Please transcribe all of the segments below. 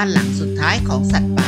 านหลังสุดท้ายของสัตว์ป่า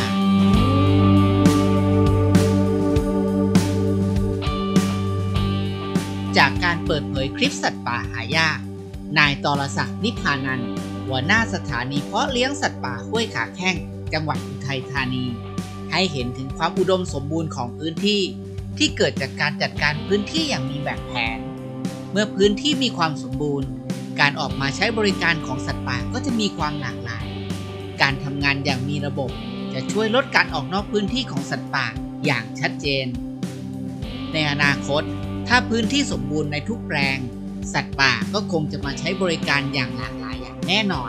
จากการเปิดเผยคลิปสัตว์ป่าหายากนายตรศักดิ์ นิพพานันท์หัวหน้าสถานีเพาะเลี้ยงสัตว์ป่าห้วยขาแข้งจังหวัดอุทัยธานีให้เห็นถึงความอุดมสมบูรณ์ของพื้นที่ที่เกิดจากการจัดการพื้นที่อย่างมีแบบแผนเมื่อพื้นที่มีความสมบูรณ์การออกมาใช้บริการของสัตว์ป่าก็จะมีความหลากหลายการทำงานอย่างมีระบบจะช่วยลดการออกนอกพื้นที่ของสัตว์ป่าอย่างชัดเจนในอนาคตถ้าพื้นที่สมบูรณ์ในทุกแปลงสัตว์ป่าก็คงจะมาใช้บริการอย่างหลากหลายอย่างแน่นอน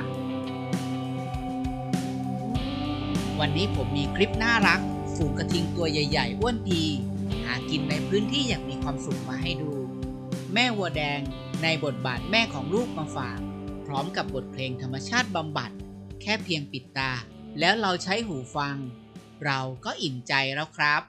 วันนี้ผมมีคลิปน่ารักฝูงกระทิงตัวใหญ่ๆอ้วนพีหากินในพื้นที่อย่างมีความสุขมาให้ดูแม่วัวแดงในบทบาทแม่ของลูกมาฝากพร้อมกับบทเพลงธรรมชาติบำบัดแค่เพียงปิดตาแล้วเราใช้หูฟังเราก็อิ่มใจแล้วครับ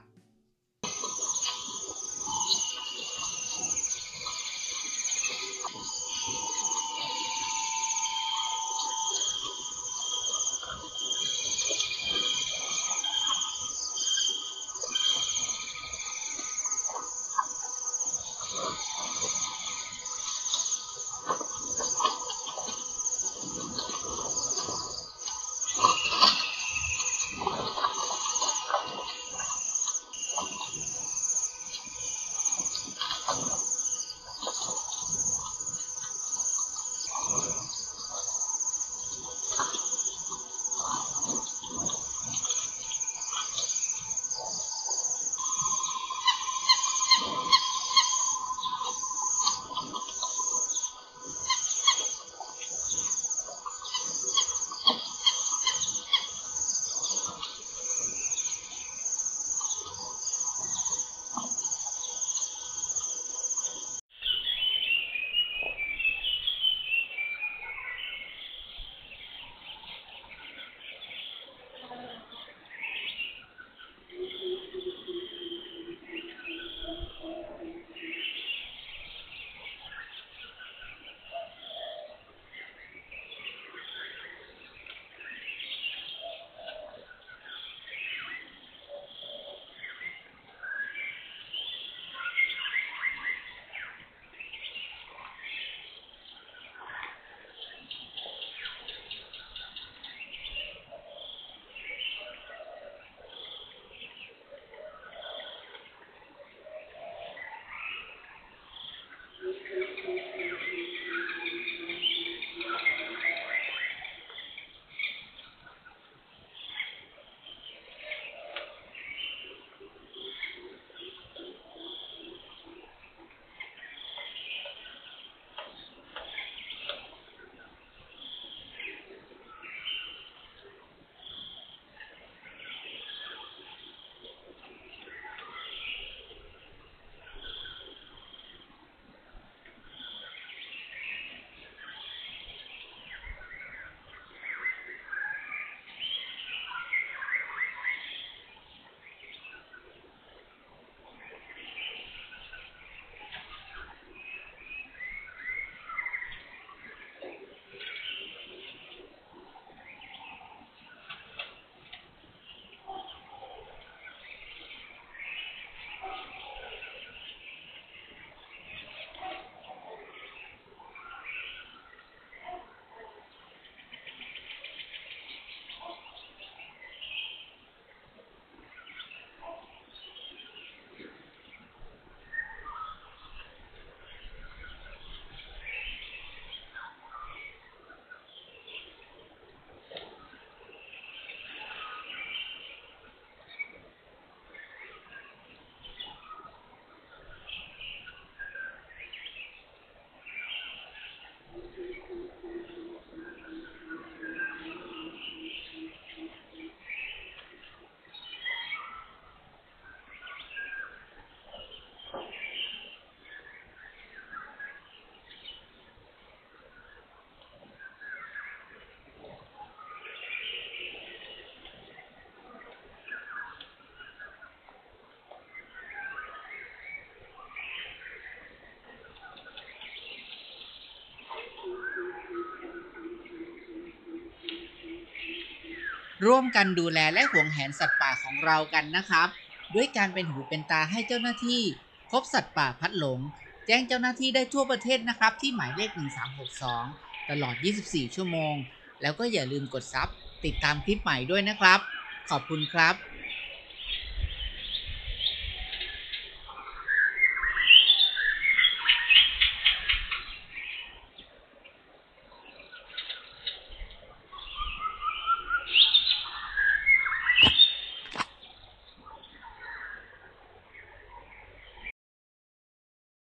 ร่วมกันดูแลและห่วงแหนสัตว์ป่าของเรากันนะครับด้วยการเป็นหูเป็นตาให้เจ้าหน้าที่พบสัตว์ป่าพัดหลงแจ้งเจ้าหน้าที่ได้ทั่วประเทศนะครับที่หมายเลข1362ตลอด24ชั่วโมงแล้วก็อย่าลืมกดซับติดตามคลิปใหม่ด้วยนะครับขอบคุณครับ